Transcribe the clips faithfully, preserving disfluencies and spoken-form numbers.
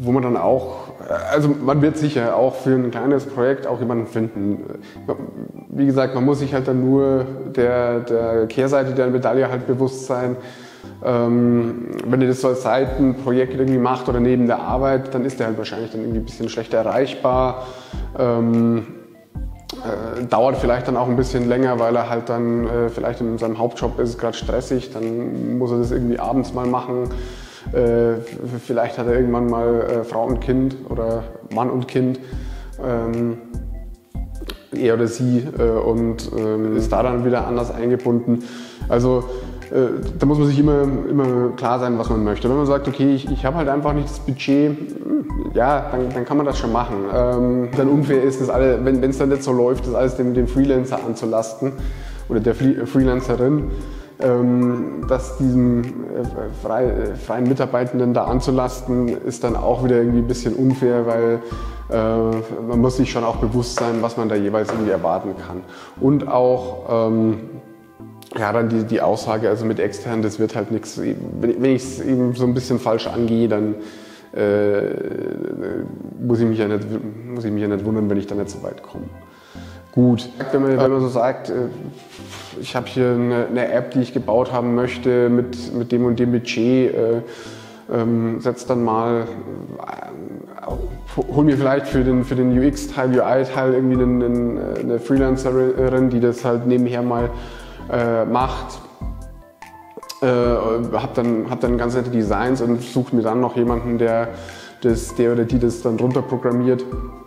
wo man dann auch, also man wird sicher auch für ein kleines Projekt auch jemanden finden. Wie gesagt, man muss sich halt dann nur der, der Kehrseite der Medaille halt bewusst sein. Ähm, wenn ihr das so als Seitenprojekt irgendwie macht oder neben der Arbeit, dann ist der halt wahrscheinlich dann irgendwie ein bisschen schlechter erreichbar. Ähm, äh, dauert vielleicht dann auch ein bisschen länger, weil er halt dann äh, vielleicht in seinem Hauptjob ist es gerade stressig, dann muss er das irgendwie abends mal machen. Äh, vielleicht hat er irgendwann mal äh, Frau und Kind oder Mann und Kind. Ähm, er oder sie äh, und äh, ist da dann wieder anders eingebunden. Also äh, da muss man sich immer, immer klar sein, was man möchte. Wenn man sagt, okay, ich, ich habe halt einfach nicht das Budget, ja, dann, dann kann man das schon machen. Ähm, dann unfair ist es, alle, wenn es dann nicht so läuft, das alles dem, dem Freelancer anzulasten oder der Freelancerin, ähm, das diesem äh, frei, äh, freien Mitarbeitenden da anzulasten, ist dann auch wieder irgendwie ein bisschen unfair, weil äh, man muss sich schon auch bewusst sein, was man da jeweils irgendwie erwarten kann. Und auch ähm, ja, dann die, die Aussage, also mit extern, das wird halt nichts, wenn, wenn ich es eben so ein bisschen falsch angehe, dann äh, muss, ich mich ja nicht, muss ich mich ja nicht wundern, wenn ich da nicht so weit komme. Gut, wenn man, wenn man so sagt, ich habe hier eine, eine App, die ich gebaut haben möchte mit, mit dem und dem Budget, äh, ähm, setz dann mal, äh, hol mir vielleicht für den, für den U X-Teil, U I-Teil irgendwie eine, eine Freelancerin, die das halt nebenher mal äh, macht. Äh, hab dann, hab dann ganz nette Designs und suche mir dann noch jemanden, der, das, der oder die das dann runterprogrammiert.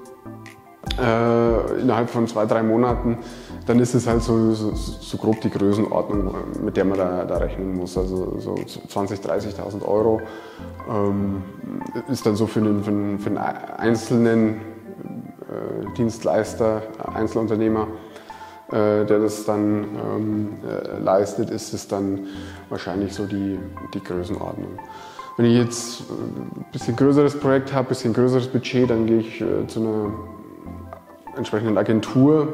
Äh, innerhalb von zwei, drei Monaten, dann ist es halt so, so, so grob die Größenordnung, mit der man da, da rechnen muss. Also so zwanzigtausend, dreißigtausend Euro ähm, ist dann so für einen, für einen, für einen einzelnen äh, Dienstleister, Einzelunternehmer, äh, der das dann ähm, äh, leistet, ist es dann wahrscheinlich so die, die Größenordnung. Wenn ich jetzt ein bisschen größeres Projekt habe, ein bisschen größeres Budget, dann gehe ich äh, zu einer entsprechenden Agentur.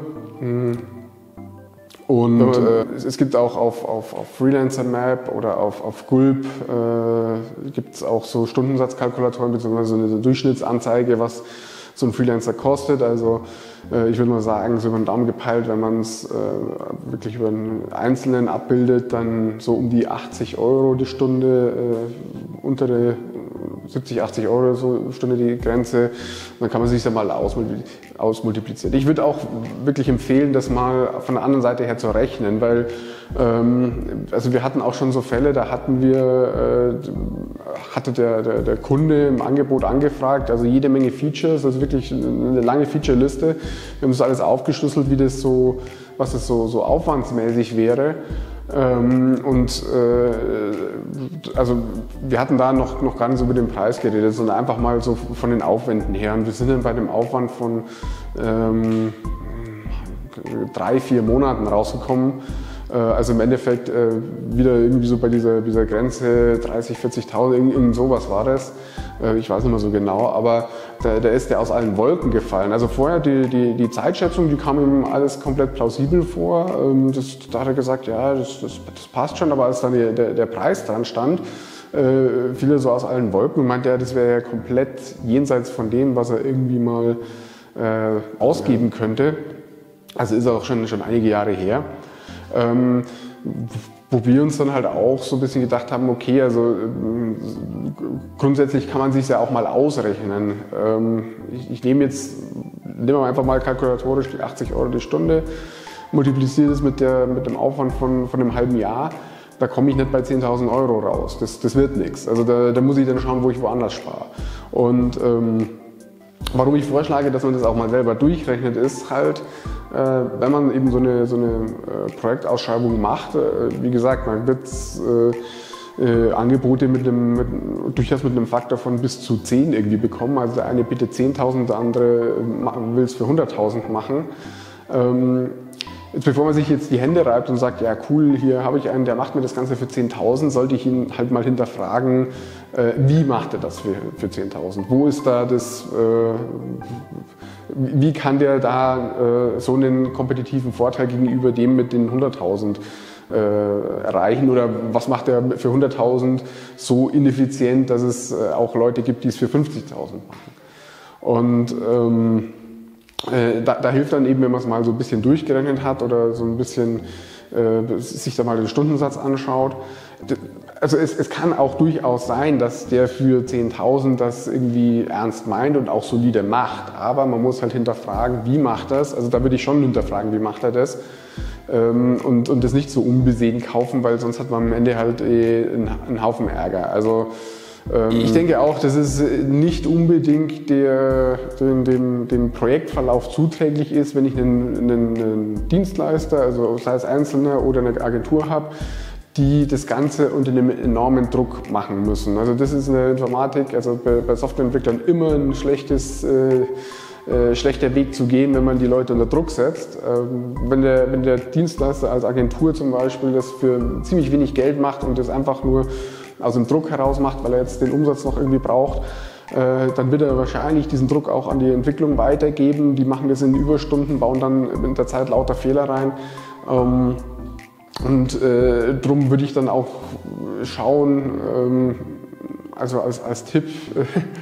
Und äh, es gibt auch auf, auf, auf Freelancer Map oder auf, auf Gulp äh, gibt es auch so Stundensatzkalkulatoren bzw. so eine Durchschnittsanzeige, was so ein Freelancer kostet. Also äh, ich würde mal sagen, so über den Daumen gepeilt, wenn man es äh, wirklich über einen Einzelnen abbildet, dann so um die achtzig Euro die Stunde, äh, untere siebzig, achtzig Euro so Stunde die Grenze. Dann kann man sich ja mal ausmultiplizieren. Ich würde auch wirklich empfehlen, das mal von der anderen Seite her zu rechnen, weil ähm, also wir hatten auch schon so Fälle, da hatten wir, äh, hatte der, der, der Kunde im Angebot angefragt, also jede Menge Features, also wirklich eine lange Feature-Liste. Wir haben das alles aufgeschlüsselt, wie das so, was das so, so aufwandsmäßig wäre. Ähm, und äh, also wir hatten da noch, noch gar nicht so über den Preis geredet, sondern einfach mal so von den Aufwänden her. Und wir sind dann bei dem Aufwand von ähm, drei, vier Monaten rausgekommen. Äh, also im Endeffekt äh, wieder irgendwie so bei dieser, dieser Grenze dreißig, vierzigtausend, irgend, irgend sowas war das. Äh, ich weiß nicht mehr so genau, aber da, da ist der aus allen Wolken gefallen. Also vorher die, die, die Zeitschätzung, die kam ihm alles komplett plausibel vor. Ähm, das, da hat er gesagt, ja, das, das, das passt schon, aber als dann die, der, der Preis dran stand, äh, fiel er so aus allen Wolken und meinte, ja, das wäre ja komplett jenseits von dem, was er irgendwie mal äh, ausgeben ja. könnte. Also ist auch schon, schon einige Jahre her. Ähm, wo wir uns dann halt auch so ein bisschen gedacht haben, okay, also grundsätzlich kann man sich ja auch mal ausrechnen. Ähm, ich, ich nehme jetzt, nehmen wir einfach mal kalkulatorisch die achtzig Euro die Stunde, multipliziere das mit, der, mit dem Aufwand von, von einem halben Jahr, da komme ich nicht bei zehntausend Euro raus. Das, das wird nichts. Also da, da muss ich dann schauen, wo ich woanders spare. Und ähm, warum ich vorschlage, dass man das auch mal selber durchrechnet, ist halt, äh, wenn man eben so eine, so eine äh, Projektausschreibung macht, äh, wie gesagt, man wird äh, äh, Angebote mit einem, mit, durchaus mit einem Faktor von bis zu zehn irgendwie bekommen. Also der eine bietet zehntausend, der andere will es für hunderttausend machen. Ähm, Jetzt, bevor man sich jetzt die Hände reibt und sagt, ja cool, hier habe ich einen, der macht mir das Ganze für zehntausend, sollte ich ihn halt mal hinterfragen, äh, wie macht er das für, für zehntausend? Wo ist da das, äh, wie kann der da äh, so einen kompetitiven Vorteil gegenüber dem mit den hunderttausend äh, erreichen oder was macht er für hunderttausend so ineffizient, dass es äh, auch Leute gibt, die es für fünfzigtausend machen. Und ähm, äh, da, da hilft dann eben, wenn man es mal so ein bisschen durchgerechnet hat oder so ein bisschen äh, sich da mal den Stundensatz anschaut. Also es, es kann auch durchaus sein, dass der für zehntausend das irgendwie ernst meint und auch solide macht, aber man muss halt hinterfragen, wie macht er das? Also da würde ich schon hinterfragen, wie macht er das? Ähm, und, und das nicht so unbesehen kaufen, weil sonst hat man am Ende halt eh einen, einen Haufen Ärger. Also ähm, ich denke auch, dass es nicht unbedingt der, dem, dem, dem Projektverlauf zuträglich ist, wenn ich einen, einen, einen Dienstleister, also sei es Einzelner oder eine Agentur habe, die das Ganze unter einem enormen Druck machen müssen. Also das ist in der Informatik, also bei, bei Softwareentwicklern immer ein schlechtes, äh, äh, schlechter Weg zu gehen, wenn man die Leute unter Druck setzt. Ähm, wenn, der, wenn der Dienstleister als Agentur zum Beispiel das für ziemlich wenig Geld macht und das einfach nur aus dem Druck heraus macht, weil er jetzt den Umsatz noch irgendwie braucht, äh, dann wird er wahrscheinlich diesen Druck auch an die Entwicklung weitergeben. Die machen das in Überstunden, bauen dann in der Zeit lauter Fehler rein. Ähm, Und äh, darum würde ich dann auch schauen, ähm, also als, als Tipp, äh,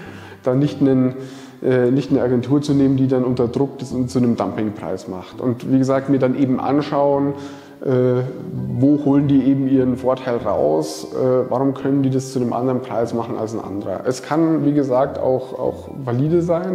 da nicht, einen, äh, nicht eine Agentur zu nehmen, die dann unter Druck das zu einem Dumpingpreis macht. Und wie gesagt, mir dann eben anschauen, äh, wo holen die eben ihren Vorteil raus, äh, warum können die das zu einem anderen Preis machen als ein anderer. Es kann, wie gesagt, auch, auch valide sein.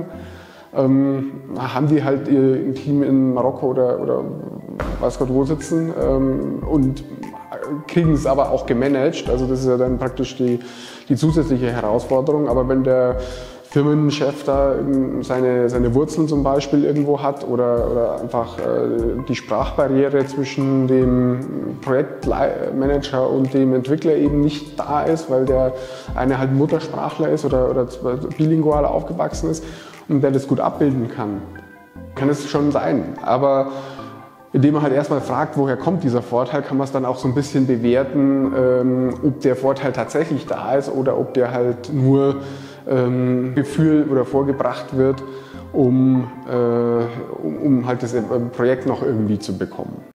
Ähm, haben die halt ihr Team in Marokko oder, oder weiß Gott wo sitzen ähm, und kriegen es aber auch gemanagt. Also das ist ja dann praktisch die, die zusätzliche Herausforderung. Aber wenn der Firmenchef da seine, seine Wurzeln zum Beispiel irgendwo hat oder, oder einfach äh, die Sprachbarriere zwischen dem Projektmanager und dem Entwickler eben nicht da ist, weil der eine halt Muttersprachler ist oder, oder bilingual aufgewachsen ist, und der das gut abbilden kann, kann es schon sein. Aber indem man halt erstmal fragt, woher kommt dieser Vorteil, kann man es dann auch so ein bisschen bewerten, ähm, ob der Vorteil tatsächlich da ist oder ob der halt nur ähm, Gefühl oder vorgebracht wird, um, äh, um, um halt das Projekt noch irgendwie zu bekommen.